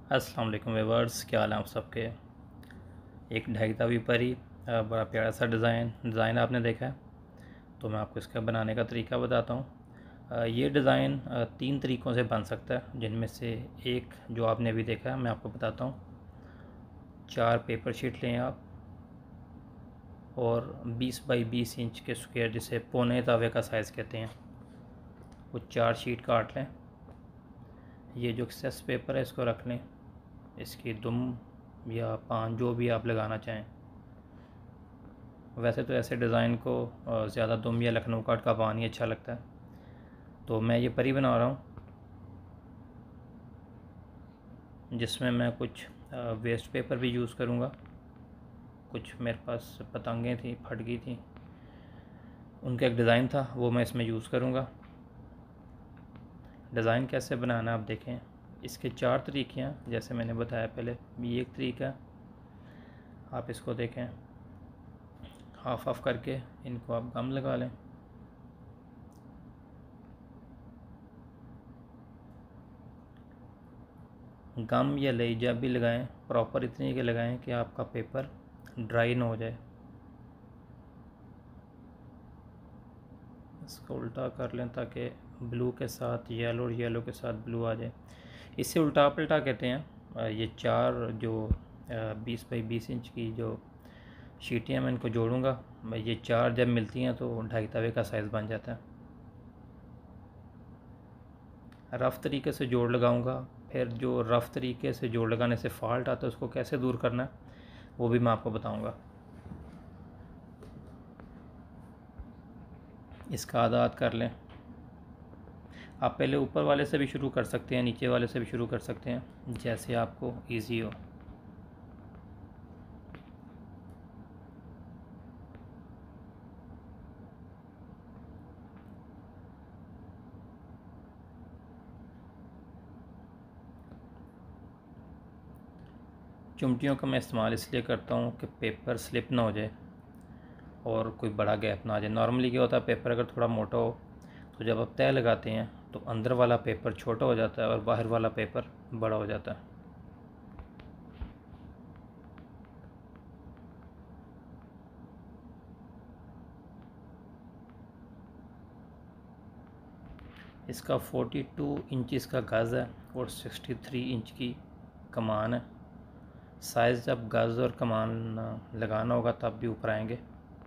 अस्सलाम वालेकुम व्यूअर्स, क्या हाल है आप सबके। एक ढहता हुई परी, बड़ा प्यारा सा डिज़ाइन आपने देखा है। तो मैं आपको इसका बनाने का तरीका बताता हूँ। ये डिज़ाइन 3 तरीक़ों से बन सकता है, जिनमें से एक जो आपने अभी देखा है मैं आपको बताता हूँ। 4 पेपर शीट लें आप और 20 बाई 20 इंच के स्क्वायर, जिसे पौने तवे का साइज़ कहते हैं, वो 4 शीट काट लें। ये जो एक्सेस पेपर है इसको रख लें, इसकी दुम या पान जो भी आप लगाना चाहें। वैसे तो ऐसे डिज़ाइन को ज़्यादा दुम या लखनऊ काट का पान ही अच्छा लगता है। तो मैं ये परी बना रहा हूँ, जिसमें मैं कुछ वेस्ट पेपर भी यूज़ करूँगा। कुछ मेरे पास पतंगें थी, फट गई थी, उनका एक डिज़ाइन था, वो मैं इसमें यूज़ करूँगा। डिज़ाइन कैसे बनाना आप देखें। इसके 4 तरीके हैं, जैसे मैंने बताया पहले। ये एक तरीका है, आप इसको देखें, हाफ हाफ करके इनको आप गम लगा लें। गम या लेई जब भी लगाएं, प्रॉपर इतनी के लगाएं कि आपका पेपर ड्राई ना हो जाए। इसको उल्टा कर लें ताकि ब्लू के साथ येलो और येलो के साथ ब्लू आ जाए। इसे उल्टा पलटा कहते हैं। ये 4 जो 20 बाई 20 इंच की जो शीटें हैं, मैं इनको जोड़ूंगा। ये 4 जब मिलती हैं तो ढाई तवे का साइज़ बन जाता है। रफ़ तरीके से जोड़ लगाऊंगा। फिर जो रफ़ तरीके से जोड़ लगाने से फॉल्ट आता है, उसको कैसे दूर करना है वो भी मैं आपको बताऊंगा। इसका आदात कर लें। आप पहले ऊपर वाले से भी शुरू कर सकते हैं, नीचे वाले से भी शुरू कर सकते हैं, जैसे आपको इजी हो। चिमटियों का मैं इस्तेमाल इसलिए करता हूँ कि पेपर स्लिप ना हो जाए और कोई बड़ा गैप ना आ जाए। नॉर्मली क्या होता है, पेपर अगर थोड़ा मोटा हो तो जब आप तय लगाते हैं तो अंदर वाला पेपर छोटा हो जाता है और बाहर वाला पेपर बड़ा हो जाता है। इसका 42 इंच का गज़ है और 63 इंच की कमान है। साइज़ जब गज़ और कमान लगाना होगा तब भी ऊपर आएंगे।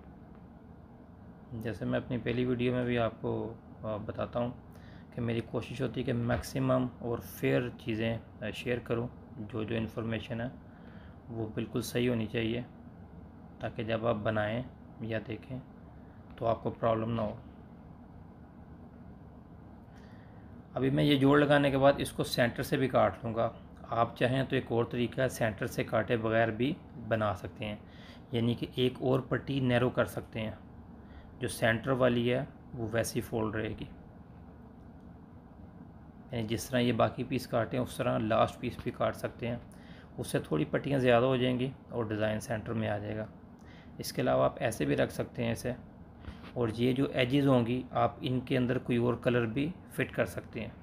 जैसे मैं अपनी पहली वीडियो में भी आपको बताता हूँ कि मेरी कोशिश होती है कि मैक्सिमम और फेयर चीज़ें शेयर करूँ। जो जो इन्फॉर्मेशन है वो बिल्कुल सही होनी चाहिए, ताकि जब आप बनाएं या देखें तो आपको प्रॉब्लम ना हो। अभी मैं ये जोड़ लगाने के बाद इसको सेंटर से भी काट लूँगा। आप चाहें तो एक और तरीका है, सेंटर से काटे बगैर भी बना सकते हैं, यानी कि एक और पट्टी नैरो कर सकते हैं। जो सेंटर वाली है वो वैसी फोल्ड रहेगी, यानी जिस तरह ये बाकी पीस काटे हैं उस तरह लास्ट पीस भी काट सकते हैं। उससे थोड़ी पट्टियाँ ज़्यादा हो जाएंगी और डिज़ाइन सेंटर में आ जाएगा। इसके अलावा आप ऐसे भी रख सकते हैं इसे, और ये जो एजेस होंगी आप इनके अंदर कोई और कलर भी फिट कर सकते हैं,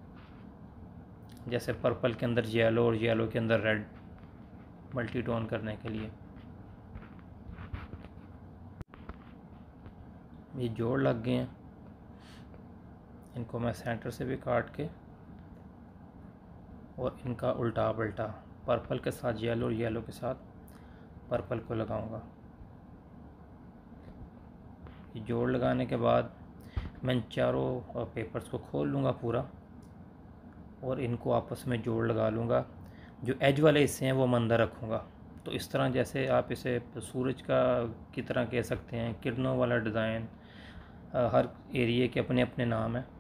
जैसे पर्पल के अंदर येलो और येलो के अंदर रेड, मल्टी टोन करने के लिए। ये जोड़ लग गए हैं, इनको मैं सेंटर से भी काट के और इनका उल्टा पलटा पर्पल के साथ येलो और येलो के साथ पर्पल को लगाऊंगा। ये जोड़ लगाने के बाद मैं इन चारों पेपर्स को खोल लूँगा पूरा और इनको आपस में जोड़ लगा लूँगा। जो एज वाले हिस्से हैं वो मैं अंदर रखूँगा। तो इस तरह, जैसे आप इसे सूरज का की तरह कह सकते हैं, किरणों वाला डिज़ाइन। हर एरिए के अपने अपने नाम हैं।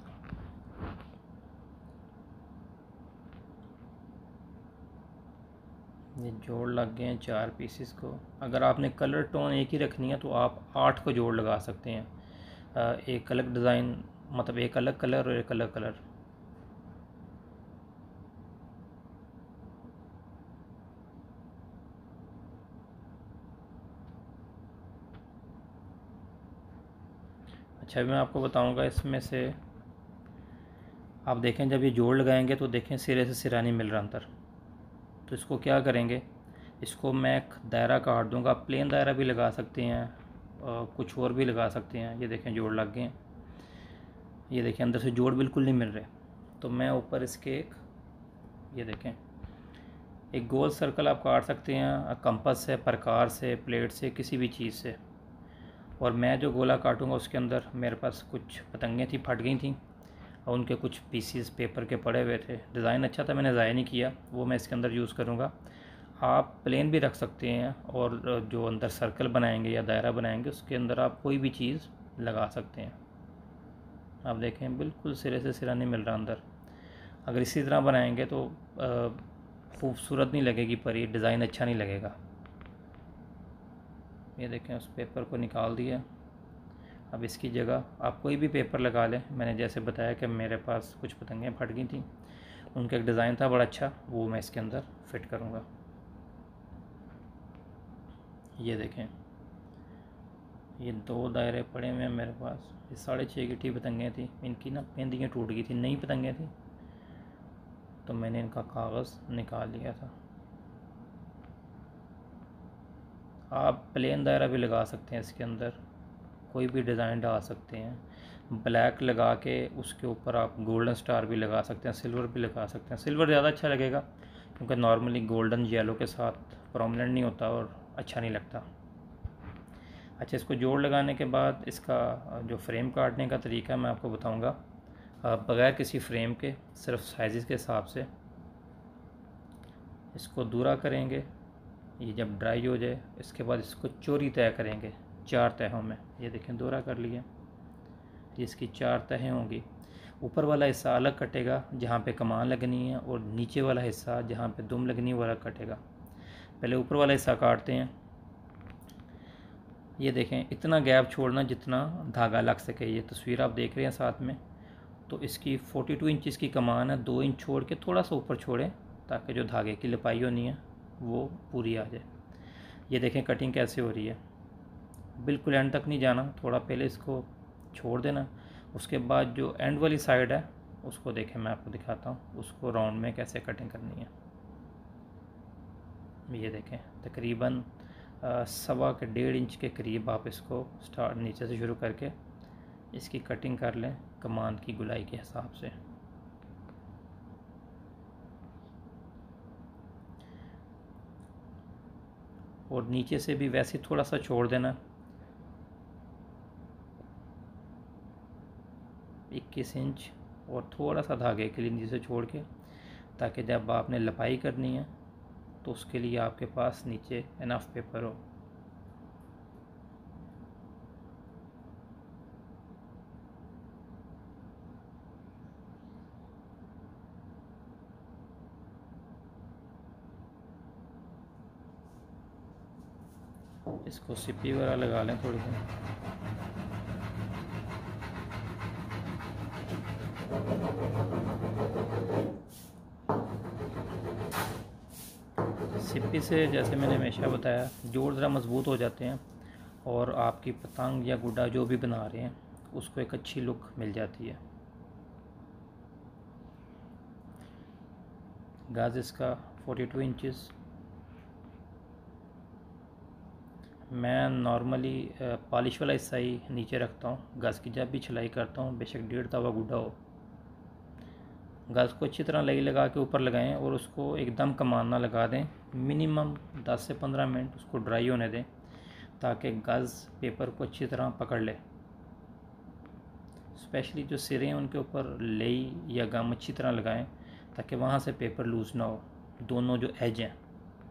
ये जोड़ लग गए हैं 4 पीसेस को। अगर आपने कलर टोन एक ही रखनी है तो आप 8 को जोड़ लगा सकते हैं। एक अलग डिज़ाइन, मतलब एक अलग कलर और एक अलग कलर। अच्छा, मैं आपको बताऊंगा इसमें से। आप देखें, जब ये जोड़ लगाएंगे तो देखें सिरे से सिरा नहीं मिल रहा अंदर। तो इसको क्या करेंगे, इसको मैं एक दायरा काट दूंगा। प्लेन दायरा भी लगा सकते हैं और कुछ और भी लगा सकते हैं। ये देखें जोड़ लग गए हैं, ये देखें अंदर से जोड़ बिल्कुल नहीं मिल रहे। तो मैं ऊपर इसके एक, ये देखें एक गोल सर्कल आप काट सकते हैं कंपास से, प्रकार से, प्लेट से, किसी भी चीज़ से। और मैं जो गोला काटूंगा उसके अंदर मेरे पास कुछ पतंगें थी, फट गई थी, और उनके कुछ पीसीस पेपर के पड़े हुए थे। डिज़ाइन अच्छा था, मैंने ज़ाया नहीं किया, वो मैं इसके अंदर यूज़ करूँगा। आप प्लेन भी रख सकते हैं और जो अंदर सर्कल बनाएंगे या दायरा बनाएंगे उसके अंदर आप कोई भी चीज़ लगा सकते हैं। आप देखें बिल्कुल सिरे से सिरा नहीं मिल रहा अंदर। अगर इसी तरह बनाएंगे तो खूबसूरत नहीं लगेगी परी, डिज़ाइन अच्छा नहीं लगेगा। ये देखें उस पेपर को निकाल दिया। अब इसकी जगह आप कोई भी पेपर लगा लें। मैंने जैसे बताया कि मेरे पास कुछ पतंगें फट गई थी, उनका एक डिज़ाइन था बड़ा अच्छा, वो मैं इसके अंदर फिट करूँगा। ये देखें ये 2 दायरे पड़े हुए हैं मेरे पास। ये 6.5 की टी पतंगें थी, इनकी ना पेंदियाँ टूट गई थी, नई पतंगें थी, तो मैंने इनका कागज़ निकाल लिया था। आप प्लेन दायरा भी लगा सकते हैं, इसके अंदर कोई भी डिज़ाइन डाल सकते हैं। ब्लैक लगा के उसके ऊपर आप गोल्डन स्टार भी लगा सकते हैं, सिल्वर भी लगा सकते हैं। सिल्वर ज़्यादा अच्छा लगेगा क्योंकि नॉर्मली गोल्डन येलो के साथ प्रोमिनेंट नहीं होता और अच्छा नहीं लगता। अच्छा, इसको जोड़ लगाने के बाद इसका जो फ्रेम काटने का तरीका मैं आपको बताऊंगा। बग़ैर किसी फ्रेम के सिर्फ साइज़ के हिसाब से इसको दूरा करेंगे। ये जब ड्राई हो जाए इसके बाद इसको चोरी तय करेंगे 4 तहों में। ये देखें दूरा कर लिया, इसकी 4 तहें होंगी। ऊपर वाला हिस्सा अलग कटेगा जहाँ पे कमान लगनी है, और नीचे वाला हिस्सा जहाँ पे दुम लगनी है वो अलग कटेगा। पहले ऊपर वाला हिस्सा काटते हैं। ये देखें इतना गैप छोड़ना जितना धागा लग सके। ये तस्वीर आप देख रहे हैं साथ में। तो इसकी 42 इंचज़ की कमान है, 2 इंच छोड़ के थोड़ा सा ऊपर छोड़ें ताकि जो धागे की लिपाई होनी है वो पूरी आ जाए। ये देखें कटिंग कैसे हो रही है, बिल्कुल एंड तक नहीं जाना, थोड़ा पहले इसको छोड़ देना। उसके बाद जो एंड वाली साइड है उसको देखें, मैं आपको दिखाता हूँ उसको राउंड में कैसे कटिंग करनी है। ये देखें तकरीबन 1.25 के 1.5 इंच के करीब आप इसको स्टार्ट नीचे से शुरू करके इसकी कटिंग कर लें कमान की गुलाई के हिसाब से। और नीचे से भी वैसे थोड़ा सा छोड़ देना, 21 इंच, और थोड़ा सा धागे के लिए नीचे से छोड़ के, ताकि जब आपने लपाई करनी है तो उसके लिए आपके पास नीचे इनफ पेपर हो। इसको सिप्पी वगैरह लगा लें थोड़ी सी। सिप्पी से जैसे मैंने हमेशा बताया जोड़ ज़रा मज़बूत हो जाते हैं और आपकी पतंग या गुड्डा जो भी बना रहे हैं उसको एक अच्छी लुक मिल जाती है। गाज इसका 42 इंचज़। मैं नॉर्मली पॉलिश वाला हिस्सा ही नीचे रखता हूँ। गज़ की जब भी सिलाई करता हूँ बेशक 1.5 तवा गुड्डा हो, गज़ को अच्छी तरह लगी लगा के ऊपर लगाएं और उसको एकदम कमान ना लगा दें। मिनिमम 10 से 15 मिनट उसको ड्राई होने दें ताकि गज़ पेपर को अच्छी तरह पकड़ ले। स्पेशली जो सिरे हैं उनके ऊपर लेई या गम अच्छी तरह लगाएं ताकि वहाँ से पेपर लूज़ ना हो, दोनों जो एज हैं।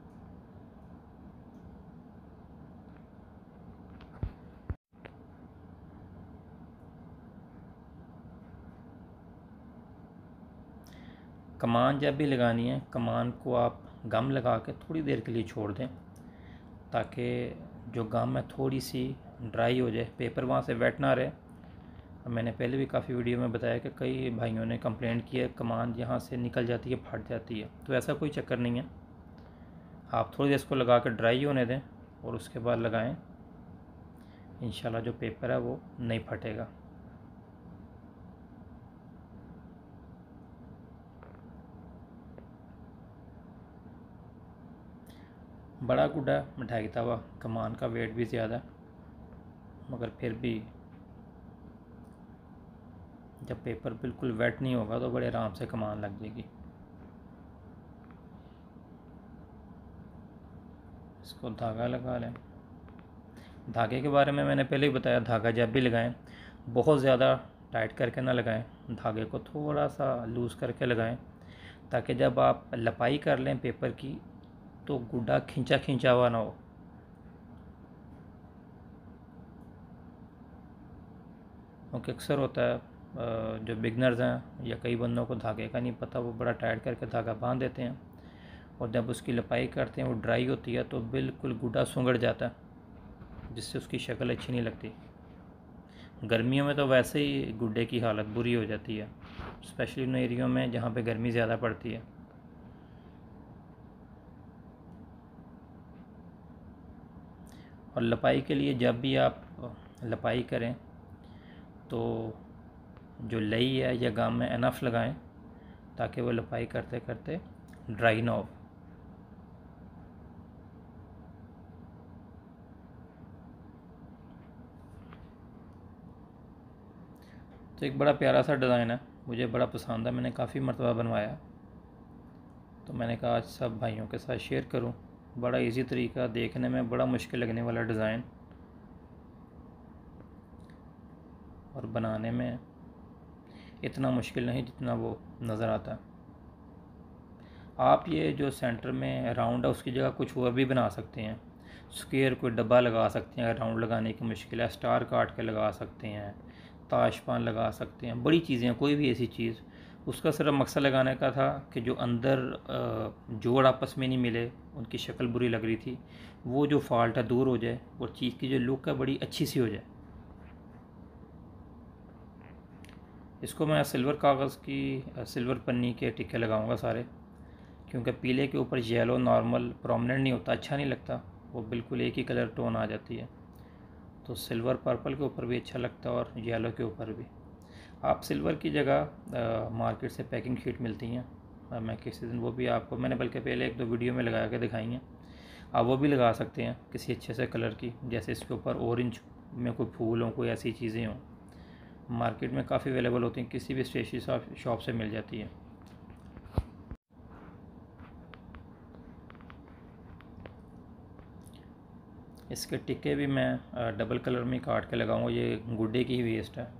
कमान जब भी लगानी है कमान को आप गम लगा के थोड़ी देर के लिए छोड़ दें ताकि जो गम है थोड़ी सी ड्राई हो जाए, पेपर वहाँ से वेट ना रहे। मैंने पहले भी काफ़ी वीडियो में बताया कि कई भाइयों ने कंप्लेंट की है कमान यहाँ से निकल जाती है, फट जाती है। तो ऐसा कोई चक्कर नहीं है, आप थोड़ी देर इसको लगा कर ड्राई होने दें और उसके बाद लगाएं। इंशाल्लाह जो पेपर है वो नहीं फटेगा। बड़ा गुड्डा 2.5 तवा, कमान का वेट भी ज़्यादा, मगर फिर भी जब पेपर बिल्कुल वेट नहीं होगा तो बड़े आराम से कमान लग जाएगी। इसको धागा लगा लें। धागे के बारे में मैंने पहले ही बताया, धागा जब भी लगाएं बहुत ज़्यादा टाइट करके ना लगाएं, धागे को थोड़ा सा लूज़ करके लगाएं, ताकि जब आप लपाई कर लें पेपर की तो गुड्डा खिंचा खिंचा हुआ ना हो। क्योंकि अक्सर होता है जो बिगनर्स हैं या कई बंदों को धागे का नहीं पता, वो बड़ा टाइट करके धागा बांध देते हैं और जब उसकी लपाई करते हैं वो ड्राई होती है तो बिल्कुल गुड्डा सुंगड़ जाता है, जिससे उसकी शक्ल अच्छी नहीं लगती। गर्मियों में तो वैसे ही गुड्डे की हालत बुरी हो जाती है, स्पेशली उन एरियो में जहाँ पे गर्मी ज़्यादा पड़ती है। और लपाई के लिए जब भी आप लपाई करें तो जो लई है या गाम में एनफ लगाएं, ताकि वो लपाई करते करते ड्राई ना हो। तो एक बड़ा प्यारा सा डिज़ाइन है, मुझे बड़ा पसंद है, मैंने काफ़ी मरतबा बनवाया, तो मैंने कहा आज सब भाइयों के साथ शेयर करूं। बड़ा इजी तरीका, देखने में बड़ा मुश्किल लगने वाला डिज़ाइन और बनाने में इतना मुश्किल नहीं जितना वो नज़र आता है। आप ये जो सेंटर में राउंड है उसकी जगह कुछ और भी बना सकते हैं, स्क्वायर कोई डब्बा लगा सकते हैं, अगर राउंड लगाने की मुश्किल है स्टार काट के लगा सकते हैं, ताशपान लगा सकते हैं, बड़ी चीज़ें, कोई भी ऐसी चीज़। उसका सिर्फ मकसद लगाने का था कि जो अंदर जोड़ आपस में नहीं मिले, उनकी शक्ल बुरी लग रही थी, वो जो फॉल्ट है दूर हो जाए और चीज़ की जो लुक है बड़ी अच्छी सी हो जाए। इसको मैं सिल्वर कागज़ की सिल्वर पन्नी के टिक्के लगाऊंगा सारे, क्योंकि पीले के ऊपर येलो नॉर्मल प्रोमिनेंट नहीं होता, अच्छा नहीं लगता, वो बिल्कुल एक ही कलर टोन आ जाती है। तो सिल्वर पर्पल के ऊपर भी अच्छा लगता है और येलो के ऊपर भी। आप सिल्वर की जगह मार्केट से पैकिंग शीट मिलती हैं, मैं किसी दिन वो भी आपको, मैंने बल्कि पहले 1-2 वीडियो में लगा के दिखाई हैं, आप वो भी लगा सकते हैं किसी अच्छे से कलर की, जैसे इसके ऊपर ऑरेंज में कोई फूल हो, कोई ऐसी चीज़ें हों। मार्केट में काफ़ी अवेलेबल होती हैं, किसी भी स्टेशनरी शॉप से मिल जाती है। इसके टिक्के भी मैं डबल कलर में काट के लगाऊंगा। ये गुड्डे की ही वेस्ट है,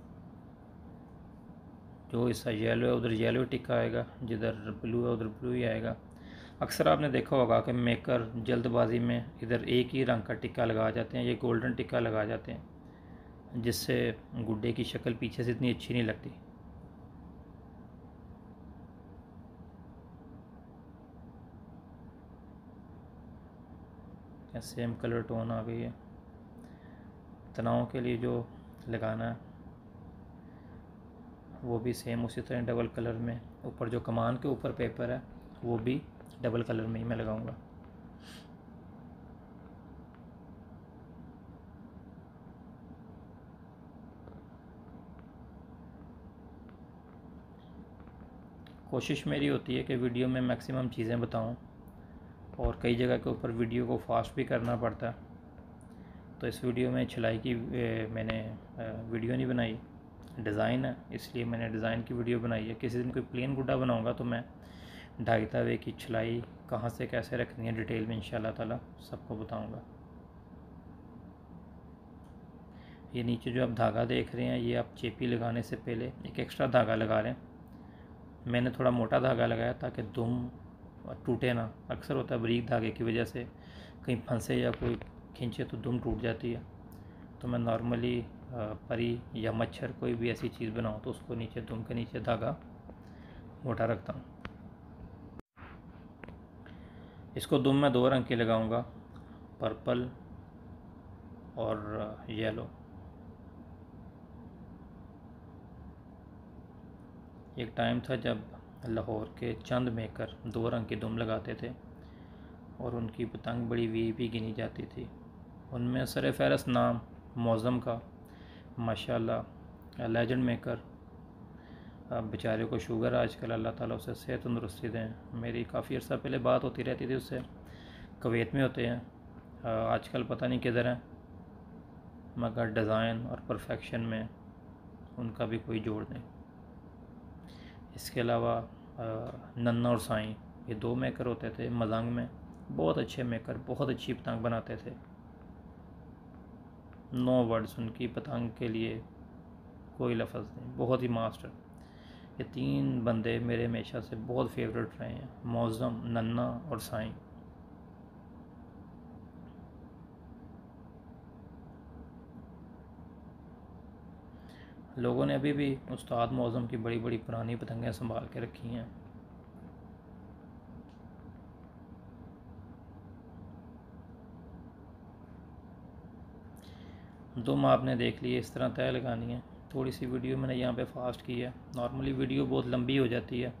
जो इसका येलो है उधर येलो टिक्का आएगा, जिधर ब्लू है उधर ब्लू ही आएगा। अक्सर आपने देखा होगा कि मेकर जल्दबाजी में इधर एक ही रंग का टिक्का लगा जाते हैं, ये गोल्डन टिक्का लगा जाते हैं, जिससे गुड्डे की शक्ल पीछे से इतनी अच्छी नहीं लगती। सेम कलर टोन आ गई है। तनाव के लिए जो लगाना है वो भी सेम उसी तरह डबल कलर में, ऊपर जो कमान के ऊपर पेपर है वो भी डबल कलर में ही मैं लगाऊंगा। कोशिश मेरी होती है कि वीडियो में मैक्सिमम चीज़ें बताऊं, और कई जगह के ऊपर वीडियो को फास्ट भी करना पड़ता है, तो इस वीडियो में छिलाई की मैंने वीडियो नहीं बनाई, डिज़ाइन है इसलिए मैंने डिज़ाइन की वीडियो बनाई है। किसी दिन कोई प्लेन गुड्डा बनाऊंगा तो मैं 2.5 तवे की छिलाई कहाँ से कैसे रखनी है डिटेल में इंशाल्लाह ताला सबको बताऊंगा। ये नीचे जो आप धागा देख रहे हैं, ये आप चेपी लगाने से पहले एक एक्स्ट्रा धागा लगा लें। मैंने थोड़ा मोटा धागा लगाया ताकि दुम टूटे ना, अक्सर होता है बारीक धागे की वजह से कहीं फंसे या कोई खींचे तो दुम टूट जाती है। तो मैं नॉर्मली परी या मच्छर कोई भी ऐसी चीज़ बनाऊँ तो उसको नीचे दुम के नीचे धागा मोटा रखता हूँ। इसको दुम में 2 रंग के लगाऊंगा, पर्पल और येलो। एक टाइम था जब लाहौर के चंद मेकर 2 रंग की दुम लगाते थे और उनकी पतंग बड़ी वीआईपी गिनी जाती थी। उनमें सर फहरस्त नाम मौज़म का, माशाल्लाह लेजेंड मेकर। अब बेचारे को शुगर आजकल, अल्लाह ताला उसे सेहत तंदुरुस्ती दें। मेरी काफ़ी अर्सा पहले बात होती रहती थी उससे, कुवैत में होते हैं, आजकल पता नहीं किधर हैं, मगर डिज़ाइन और परफेक्शन में उनका भी कोई जोड़ नहीं। इसके अलावा नन्ना और साईं, ये 2 मेकर होते थे मजंग में, बहुत अच्छे मेकर, बहुत अच्छी पतंग बनाते थे। नो वर्ड्स उनकी पतंग के लिए, कोई लफ्ज़ नहीं, बहुत ही मास्टर। ये 3 बंदे मेरे हमेशा से बहुत फेवरेट रहे हैं, मौज़म, नन्ना और साईं। लोगों ने अभी भी उस्ताद मौज़म की बड़ी बड़ी पुरानी पतंगें संभाल के रखी हैं। दुम आपने देख लिए, इस तरह तय लगानी है। थोड़ी सी वीडियो मैंने यहाँ पे फास्ट की है, नॉर्मली वीडियो बहुत लंबी हो जाती है।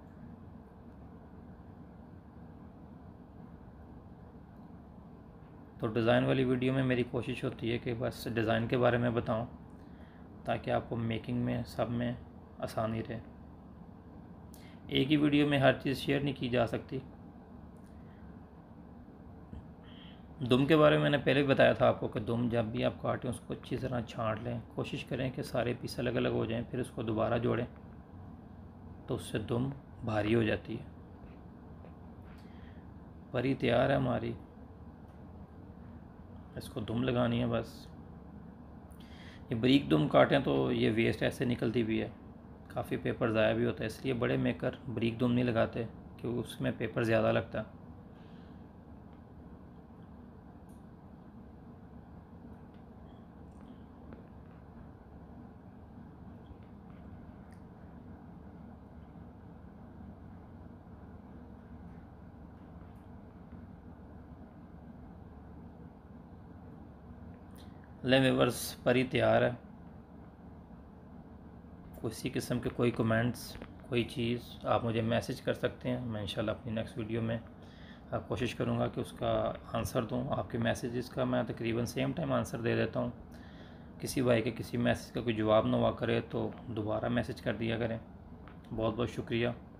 तो डिज़ाइन वाली वीडियो में मेरी कोशिश होती है कि बस डिज़ाइन के बारे में बताऊं, ताकि आपको मेकिंग में सब में आसानी रहे। एक ही वीडियो में हर चीज़ शेयर नहीं की जा सकती। दुम के बारे में मैंने पहले भी बताया था आपको कि दुम जब भी आप काटें उसको अच्छी तरह छांट लें, कोशिश करें कि सारे पीस अलग अलग हो जाएं, फिर उसको दोबारा जोड़ें तो उससे दुम भारी हो जाती है। परी तैयार है हमारी, इसको दुम लगानी है बस। ये बारीक दुम काटें तो ये वेस्ट ऐसे निकलती भी है, काफ़ी पेपर ज़ाया भी होता है, इसलिए बड़े मेकर बारीक दुम नहीं लगाते क्योंकि उसमें पेपर ज़्यादा लगता है। ले व्यूअर्स, परी तैयार है। किसी किस्म के कोई कमेंट्स, कोई चीज़ आप मुझे मैसेज कर सकते हैं, मैं इंशाल्लाह अपनी नेक्स्ट वीडियो में कोशिश करूँगा कि उसका आंसर दूँ। आपके मैसेजेस का मैं तकरीबन सेम टाइम आंसर दे देता हूँ। किसी भाई के किसी मैसेज का कोई जवाब ना हुआ करे तो दोबारा मैसेज कर दिया करें। बहुत बहुत शुक्रिया।